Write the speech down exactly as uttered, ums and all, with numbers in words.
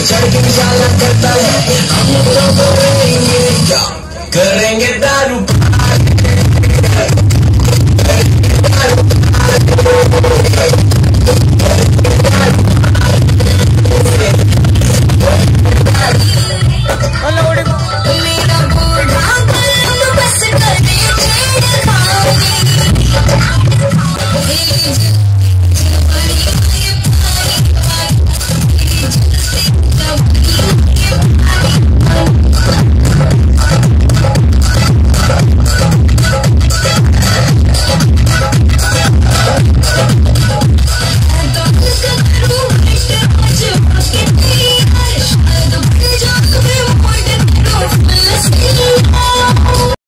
चढ़ के निशाना करता है, हम तो करेंगे क्या, करेंगे दारू पार्टी, करेंगे दारू पार्टी।